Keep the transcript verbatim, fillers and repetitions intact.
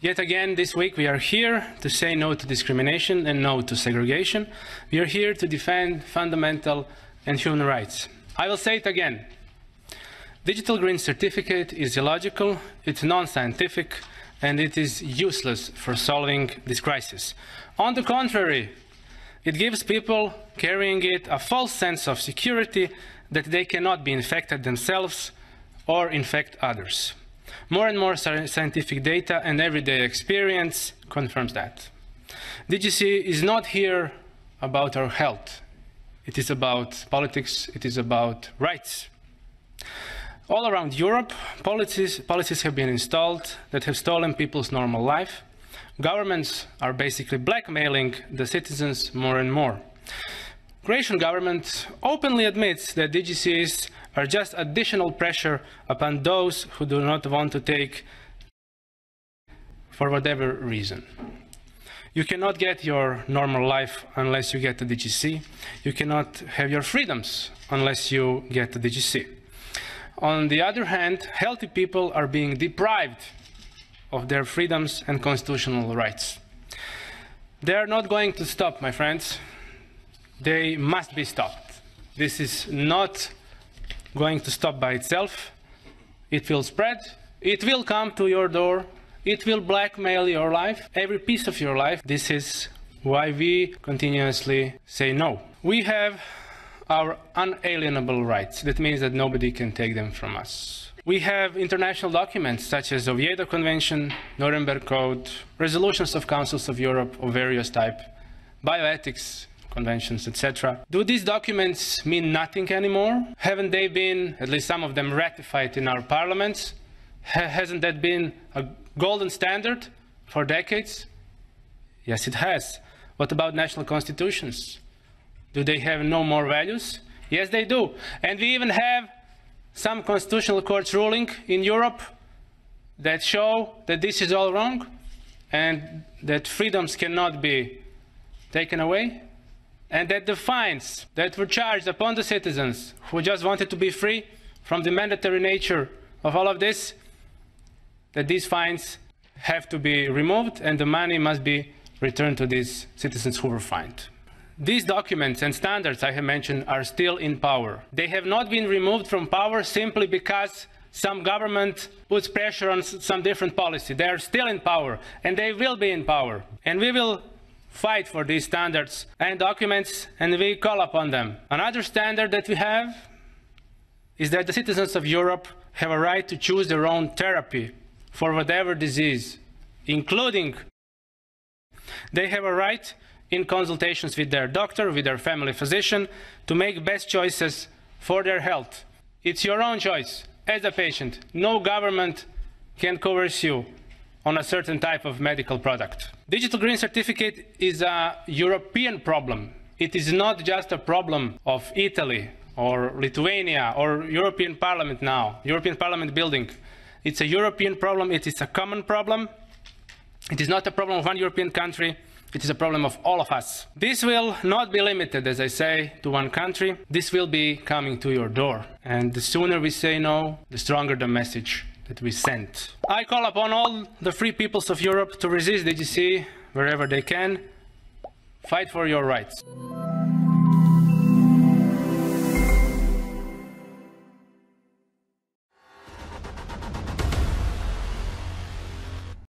Yet again, this week we are here to say no to discrimination and no to segregation. We are here to defend fundamental and human rights. I will say it again. Digital Green Certificate is illogical, it's non-scientific, and it is useless for solving this crisis. On the contrary, it gives people carrying it a false sense of security that they cannot be infected themselves or infect others. More and more scientific data and everyday experience confirms that. D G C is not here about our health. It is about politics, it is about rights. All around Europe, policies, policies have been installed that have stolen people's normal life. Governments are basically blackmailing the citizens more and more. Croatian government openly admits that D G Cs are just additional pressure upon those who do not want to take for whatever reason. You cannot get your normal life unless you get the D G C. You cannot have your freedoms unless you get the D G C. On the other hand, healthy people are being deprived of their freedoms and constitutional rights. They are not going to stop, my friends. They must be stopped. This is not going to stop by itself. It will spread. It will come to your door. It will blackmail your life, every piece of your life. This is why we continuously say no. We have our unalienable rights. That means that nobody can take them from us. We have international documents such as Oviedo Convention, Nuremberg Code, resolutions of councils of Europe of various type, bioethics conventions, et cetera. Do these documents mean nothing anymore? Haven't they been, at least some of them, ratified in our parliaments? Ha- hasn't that been a golden standard for decades? Yes, it has. What about national constitutions? Do they have no more values? Yes, they do. And we even have some constitutional courts ruling in Europe that show that this is all wrong and that freedoms cannot be taken away, and that the fines that were charged upon the citizens who just wanted to be free from the mandatory nature of all of this, that these fines have to be removed and the money must be returned to these citizens who were fined. These documents and standards I have mentioned are still in power. They have not been removed from power simply because some government puts pressure on some different policy. They are still in power, and they will be in power. And we will fight for these standards and documents, and we call upon them. Another standard that we have is that the citizens of Europe have a right to choose their own therapy for whatever disease, including they have a right in consultations with their doctor, with their family physician, to make best choices for their health. It's your own choice as a patient. No government can coerce you on a certain type of medical product. Digital Green Certificate is a European problem. It is not just a problem of Italy or Lithuania or European Parliament now, European Parliament building. It's a European problem. It is a common problem. It is not a problem of one European country. It is a problem of all of us. This will not be limited, as I say, to one country. This will be coming to your door. And the sooner we say no, the stronger the message that we send. I call upon all the free peoples of Europe to resist D G C wherever they can. Fight for your rights.